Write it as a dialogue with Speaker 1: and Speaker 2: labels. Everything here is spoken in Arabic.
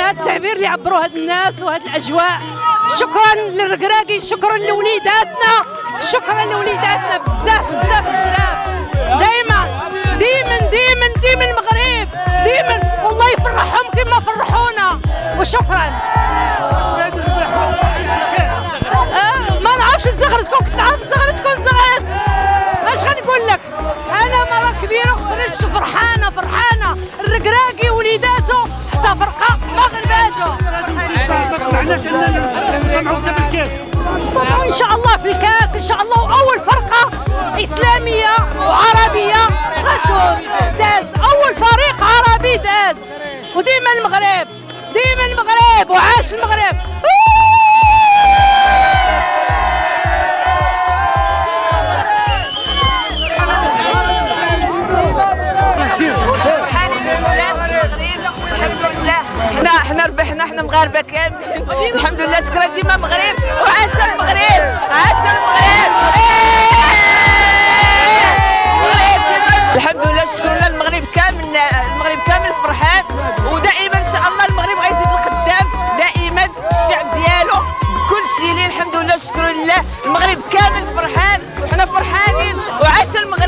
Speaker 1: هذا التعبير اللي عبروا هاد الناس وهاد الاجواء. شكرا للركراكي، شكرا لوليداتنا، شكرا لوليداتنا بزاف بزاف بزاف. ديما المغرب ديما والله يفرحهم كما فرحونا، وشكرا. ما نعرفش الزغرت، كون كنت نعرف الزغرت كون زغرت. اش غنقول لك، انا مرة كبيرة وخرجت فرحانة الركراكي وليداتو حتى فرقة مغرباتو.
Speaker 2: علاش نطمعوا حتى في الكاس؟
Speaker 1: نطمعوا ان شاء الله في الكاس ان شاء الله، واول فرقة اسلامية وعربية غتفوز. داز اول فريق عربي داز، وديما المغرب ديما المغرب، وعاش المغرب.
Speaker 3: حنا ربحنا، حنا مغاربه كاملين الحمد لله. شكرا ديما المغرب، وعاش المغرب، عاش المغرب. الحمد لله، شكرا للمغرب كامل، المغرب كامل فرحان، ودائما ان شاء الله المغرب غيزيد القدام دائما، الشعب ديالو كل شيء ليه الحمد لله. شكرا لله، المغرب كامل فرحان وحنا فرحانين، وعاش المغرب.